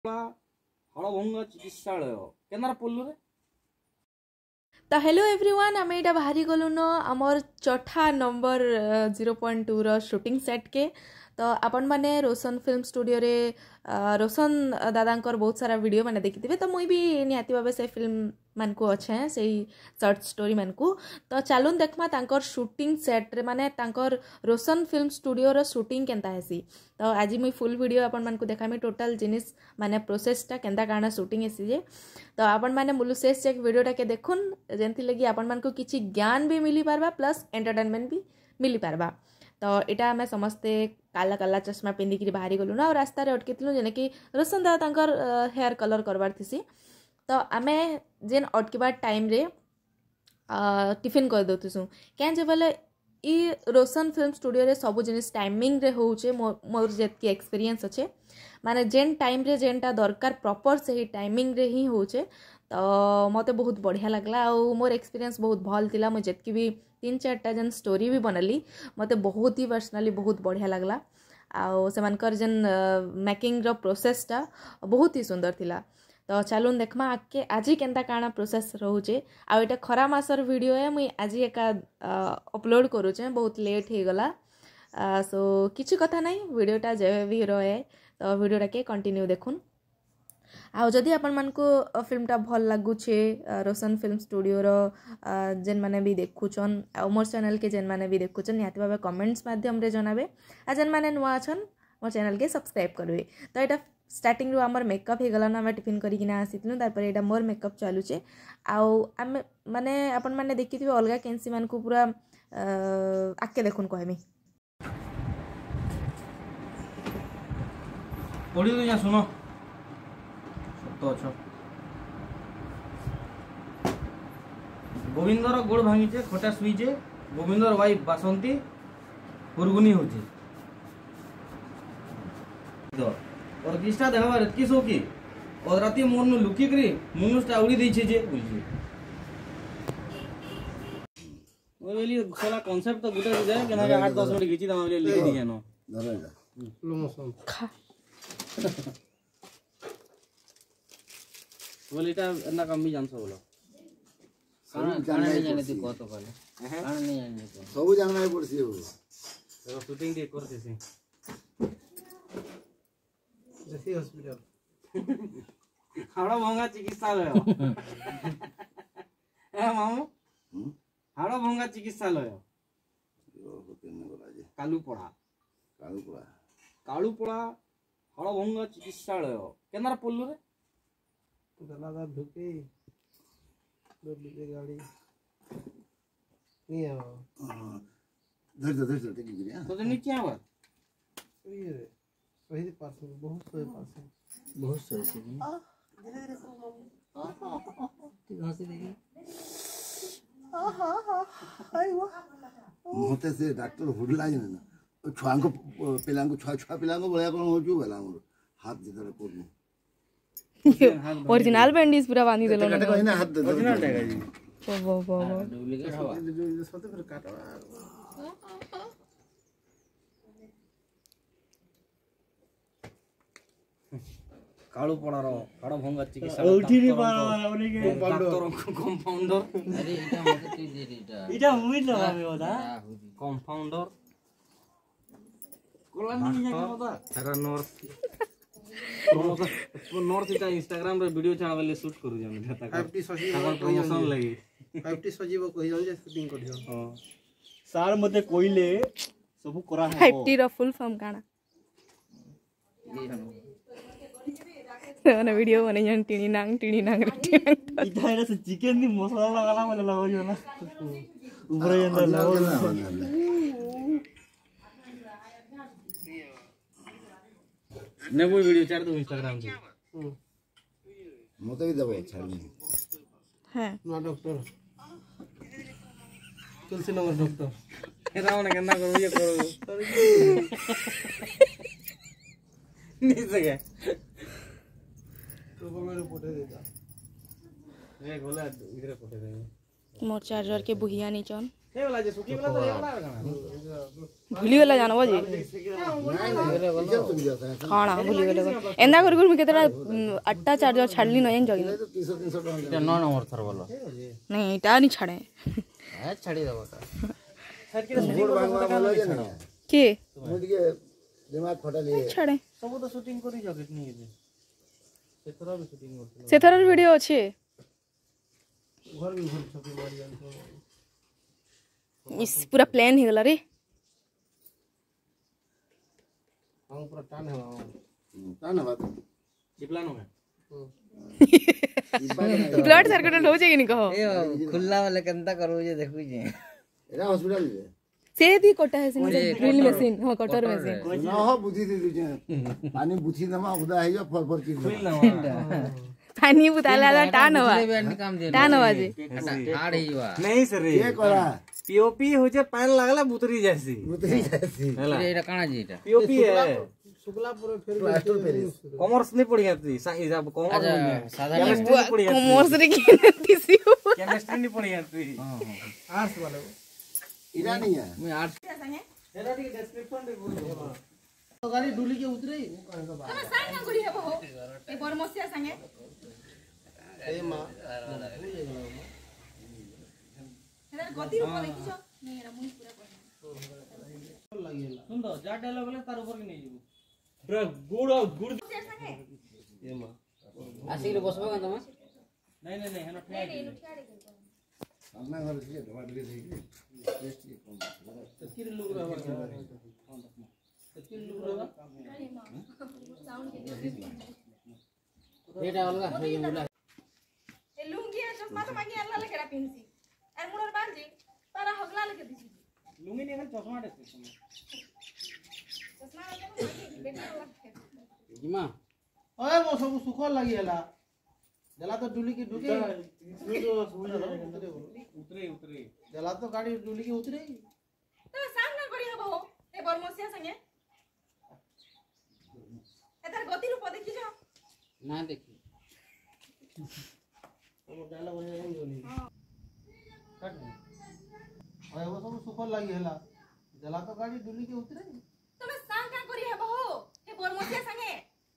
हड़भंगा चिकित्सालय केनार पल्लू रे। तो हेलो एवरीवन आम यहाँ बाहरी गलु न आमर चौथा नंबर 0.2 रो शूटिंग सेट के। तो आपण मैंने रोशन फिल्म स्टूडियो रे रोशन दादांकर बहुत सारा वीडियो मैंने देखी तो मुई भी निहाती भाव से फिल्म मान को अच्छे से सर्ट स्टोरी मान को। तो चलून देखमा तांकर शूटिंग सेट रे माने तांकर रोशन फिल्म स्टूडियो रो शूटिंग केनता हेसी। तो आज मुई फुल वीडियो आपण मान को देखामी टोटल जिनिस माने प्रोसेसटा केनता काना शूटिंग हेसी जे। तो आपण माने मुलु शेष चेक वीडियोटा के देखुन जेंति लगी आपण मान को किछि ज्ञान भी मिली पारबा प्लस एंटरटेनमेंट भी मिली पारबा। तो इटा आम समस्ते काला काला चश्मा पिंधिकी बाहरी गलु ना और रास्ता रे अटकीलु जेने कि रोशन दादा तांकर हेयर कलर करवार थीसी। तो आमे जेन अटकीबा टाइम रे टिफिन कर दउथुसु क्या जे बोले ई रोशन फिल्म स्टूडियो रे सब जिनिस टाइमिंग रे होउचे मोर जेतकी एक्सपीरियंस अच्छे माने जेन टाइम रे जेनटा दरकार प्रॉपर से ही टाइमिंग रे ही होउचे। तो मते बहुत बढ़िया लगला और मोर एक्सपीरियंस बहुत भल थिला। मु जेतकी भी 3-4टा जन स्टोरी भी बनली मते बहुत ही पर्सनली बहुत बढ़िया लगला आउ सेमानकर जेन मेकिंग रो प्रोसेसटा बहुत ही सुंदर थिला। तो चलून देखमा आके आज केनता काना प्रोसेस रोचे आउ एटा खरा मासर वीडियो है मुई आज एका अपलोड करूचे बहुत लेट हो गला। सो किछि कथा नहीं वीडियोटा जेबे भी रहे तो वीडियोटा के कंटिन्यू देखुन। आउ जदि आपण मान को फिल्मटा भल लागुछे रोशन फिल्म स्टूडियो रो जेन माने भी देखुछन आ मोर चैनल के जेन माने भी देखुछन निहाती भाबे कमेंट्स माध्यम रे जनाबे आ जेन माने नुआ छन मोर चैनल के सब्सक्राइब करबे। तो एटा स्टार्टिंग रो हमर मेकअप हे गला ना हम टिफिन करी किना आसितनु तापर एटा मोर मेकअप चालुचे आउ हम माने आपण माने देखिथिबे अलगा केंसी मान को पूरा आके देखुन कहमी पड़ी तो या सुनो तो अच्छा गोविंदर गोड़ भांगीचे खटा सुईचे गोविंदर वाइफ बासंती पुरगुनी होचे तो और किस्टा देखाबार एतकी सौकी और राती मोर नु लुकी करी मुनुसटा उड़ी दैछे जे बुझी ओइ बेली साला कांसेप्ट तो गुटा जाय केना के 8-10 मिनट घिची दमा लिखि दिया नो धरेगा लोमोसन खा बोलीटा ना कम भी जानसो बोलो खाना नहीं जाने तू को तो कहले खाना नहीं जाने तो सब जानना पड़सी हो तो शूटिंग दे करते से जैसे हॉस्पिटल हड़भंगा चिकित्सालय ए मामू हड़भंगा चिकित्सालय कालुपड़ा हड़भंगा चिकित्सालय केनार पल्लू रे गलादा ढुके गाड़ी नहीं धर टेकी गिरी तो नीचे आवा ये सही पास में बहुत सही से धीरे धीरे ठीक हंसी देखी हाय वाह मते से डॉक्टर हुडला ना छुआ को पिला को छुआ पिला को बळया कोन होजु भला मोर हाथ जेतरे कोन ओरिजिनल बैंडेज पूरा बांधी देलो ना कहना हाथ दे ओरिजिनल देगा जी वो डुप्लीकेट हवा जो सोते फिर काटवा कालू पड़ार हड़भंगा चिकित्सा ओठीरी पारा ओने के कंपाउंडर अरे इटा मते तू दे इटा हुई ना भाबे ओदा कंपाउंडर कोला नहीं जाके ओदा सारा नॉर्थ इटा इंस्टाग्राम रे वीडियो छाड़ा वाले शूट करू जे हम 5T सजीव प्रमोशन लागि 5T सजीव कहि जन जे शूटिंग करियो हां सार मते कोइले सब करा हो 5T रो फुल फॉर्म काना ना वीडियो बने जन टिनी नांग इटा रे से चिकन नी मसाला लगाला वाला लगायो ना ऊपर अंदर लगाओ ने वो वीडियो चार दो इंस्टाग्राम पे मते भी दबो छाड़ी है ना डॉक्टर तुलसी नगर डॉक्टर एराव ने केना करू ये करू नहीं सके तो बोले पोटे देता ए गोला इधर पोटे दे मोर चार्जर के बुहिया नीचन हे वाला जे सुखी वाला तो हे वाला भूली गला जानबो जी खाना भूली गले एंदा कर गुर में केतरा अट्टा चार्जर छाड़ली न एन जगी 300 टका 9 नंबर थर बोलो नहीं इटा नहीं छाड़े है छाड़ी देबो का सर के शूटिंग बोलो जे ना के मुद के दिमाग फटा लिए छाड़े सब तो शूटिंग करी जो कितनी है सेथरा भी शूटिंग करते सेथरर वीडियो अछि घर भी घर छपी मारी जान इस पूरा प्लान ही गला रे हम पूरा टान है बात प्लान हो गया ब्लड सर्कुलेट हो जाएगी नहीं कहो ए खुल्ला वाले केनता करू जे देखु जे एरा हॉस्पिटल जे से दी कोटा है सिन ड्रिल मशीन हां कटर मशीन ना हो बुद्धि दे दे पानी बुद्धि दमा उदा है जो फर की पानी बुताला टान हवा टान हवा जी आड़ ही वा नहीं सर ये कोला पीओपी हो जे पान लागला बुतरी जैसी एरा काना जी एटा पीओपी है शुक्लापुर फिर प्लास्टर पेरिस कॉमर्स नहीं पढ़िया थी हिसाब कॉमर्स नहीं साधारण कॉमर्स रे की तीसी केमिस्ट्री नहीं पढ़िया थी आर्ट्स वाले इरा नहीं है मैं आर्ट्स एरा ठीक डिस्क्रिप्शन दे बोल तो गाड़ी डुली के उतरे वो कहां का बात तमे साइन ना करी हेबो हो ए बरमसिया संगे ए मां हेर गति रूप देखि छ नहीं एरा मुई पूरा कर सुन दो जा डायलॉग ले तार ऊपर के नहीं जीवो पूरा गुड़ और गुड़ संगे ए मां आसी रे बसबो का तमा नहीं है ना ठिया अपना घर से दवा दे दे टेस्ट के कम तकिर लोग रहा तकिर लोग रहा एटा अलगा है ये बोला ए लुंगी है चश्मा तो मांगी अल्लाह लेके पिनसी और मुडर बांजी तारा हगला लेके दिसी लुंगी नहीं चश्मा देते चश्मा लेके बेटा जिमा ओए मो सब सुखल लागि हला जला तो डुली की ढुके उतरे उतरे जला तो गाड़ी डुली की उतरे तमे साइन ना करी हेबो हो ए बरमसिया संगे एतार गति रूप देखि छ ना देखी ओ डायलॉग हो जाई जोनी काट ओए वो सब सुखल लागि हला जला तो गाड़ी डुली की उतरे तमे साइन ना करी हेबो हो ए बरमसिया संगे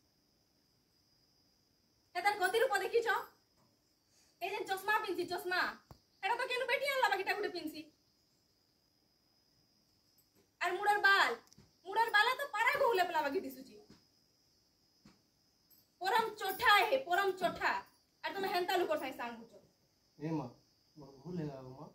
एतार गति रूप देखि छ ए जे चश्मा पिनसी चश्मा एटा तो केनु बेटी आला बाकीटा गुटे पिनसी और मुडर बाला तो पारा गोले पला बाकी दिसुची परम चोठा है परम चोठा और तुम हेंता लुकर साइ सांग बुझो ए मां भूल है मां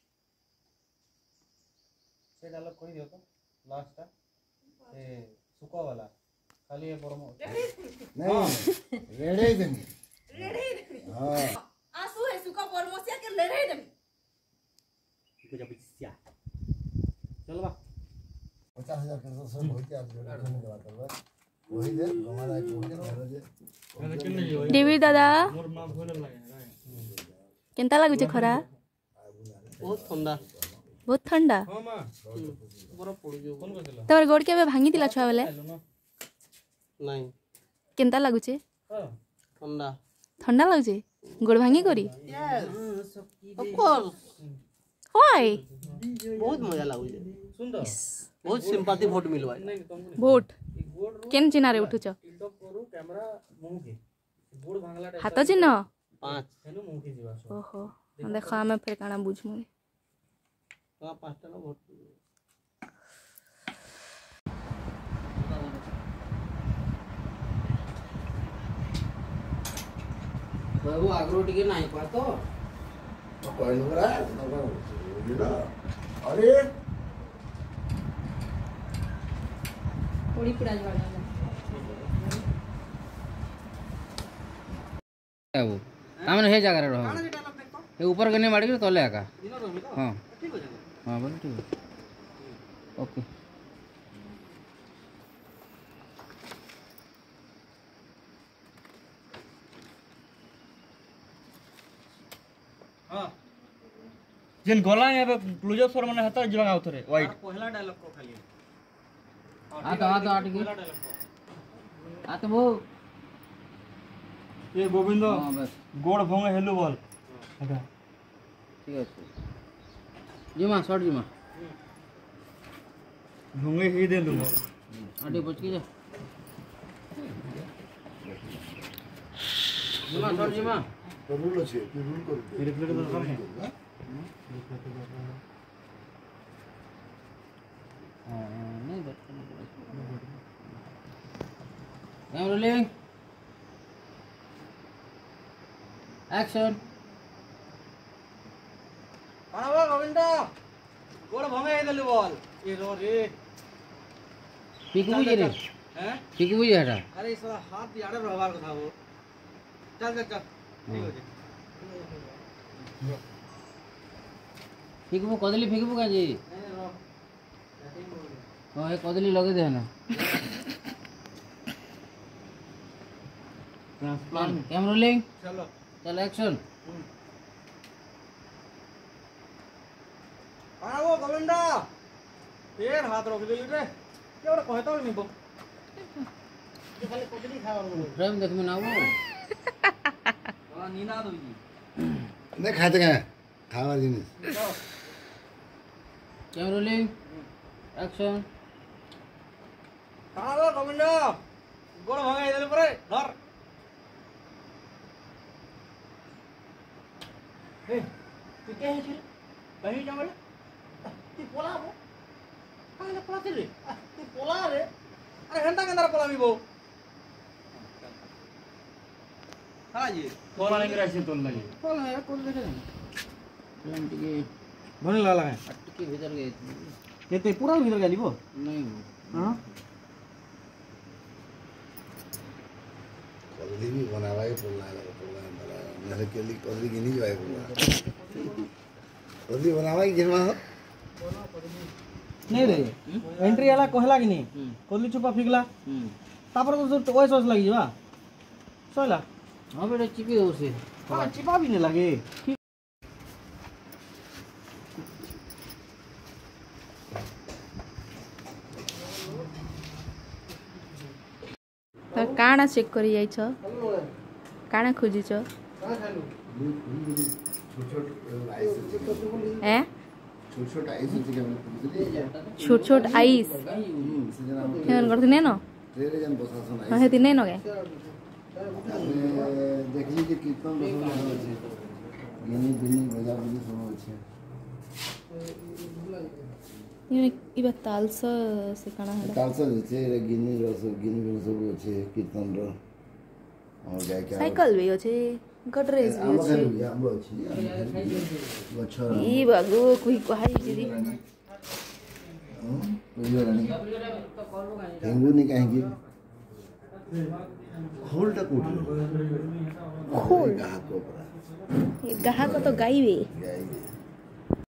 से डायलॉग कोई दियो तो लास्ट का ए सुको वाला खाली ये परमो नहीं रेडे देनी रेडी हां आंसू है सुका परमोसिया के ले रहे दमी को जब सिया चल बा 50,000 कर दो सब होते आप जोड़ के बात करबा वही दे हमारा एक होते जे देवी दादा मोर मां भोले लागे केनता लागु छे खरा बहुत ठंडा बहुत ठंडा हां मां बरफ पड़ जो फोन कर दिला तोर गोड़ के भांगी दिला छुआ बेले नहीं केनता लागु छे हां ठंडा ठंडा लागु छे गोड़ भांगी करी ऑफ कोर्स होय बहुत मजा लागु छे सुन दो बहुत सिंपैथी वोट मिलवा नहीं तुम वोट गोड़ केन चिनारे उठुछ टिकटॉक करू कैमरा मुंह के गोड़ भांगला हाथ चिन्ह 5 हेनु मुंह के जीवा ओहो देखा हमें फिर काना बुझमु हां 5 टा वोट बाबू आग्रो टिके नाही पातो कहलो रा ना अरे ओडी पुरा जवाड़ा बाबू हमने हे जगह रहो ये ऊपर गने माड़ी के तले आका हां ठीक हो जाएगा हां बोल ठीक ओके हां जिन गोला यहाँ पे क्लोजअप फॉर मैंने हता जगह उतरे वाइट पहला डायलॉग को खाली आ तो आट के आ तो वो ये गोविंद हां बस गोड़ भोंगे हेलो बोल अच्छा ठीक है जिमा शॉर्ट जिमा ढोंगे ही दे लूंगा आटे बच के जा जिमा शॉर्ट जिमा तो रूल আছে তুই রুল করবি मेरे प्लेट दरकार है नहीं कैमरा रोलिंग एक्शन पाणवा गोविंद गोड़ भंगे ही देलु बोल ये रो रे पिक बुझे रे हैं पिक बुझे हटा अरे इस हाथ याड़े रहबार कथा वो चल चल चल ठीक हो जाए पिक बु कदली पिक बु काजी हां ए कदली लगे दे ना ट्रांसप्लांट कैमरा रोलिंग चलो चल एक्शन पाणवा गोविंद फिर हाथ रोक दे रे क्या बड़ा कहता हो नहीं बो ये खाली कोदली खावर बोलो फ्रेम देख में ना वो हां नीना दो जी না খাইতে কেন খাওয়ার জিনিস कैमरा रोलिंग एक्शन पाणवा गोविंद गोड़ भंगे ही देलु परे धर ए तू क्या है जी कहीं जा बोले तू पोला बो काहे पोला रे तू पोला रे अरे घंटा के अंदर पोला भी बो हां जी पोला नहीं रहे तो लगे कौन है कौन देखे फ्रेम टिके भने लाला है अटके भीतर गए केते पूरा भीतर गेली बो नहीं हां কদলি भी बनावाई बोलना है मेरे के लिए कदली की नहीं जाए बोला कदली बनावाई गिनवा हो नहीं रे एंट्री वाला कहला कि नहीं कोली छुपा फिगला तापर तो ओए सोच लगी बा सोला हां बेटा चिपी दो से हां चिपा भी नहीं लगे ତ କାଣା ଚେକ୍ କରି ଯାଇଛ କାଣା ଖୋଜିଛ ଏ छोट छोट आइस होती क्या छोट छोट आइस हेमन करती नहीं न ट्रेरे जन बसासन हाँ हेती नहीं न गे देखली जे कीर्तन बसन আছে गिनी बिनी बजा बजी सब আছে ये इबा तालस से काଣା है तालसा जे गिनी रस गिनी बिनी सब আছে कीर्तन रो और गाय के साइकिल भी अछि गडरेज भी आम अछि घर आम ଅଛି गछ ई बागो कोई कहाई जदी बुझिरानी हेंगु नहीं कहेंगे खोलटा कोट खोल गाह को परा ये गाहा को तो गाइबे गाय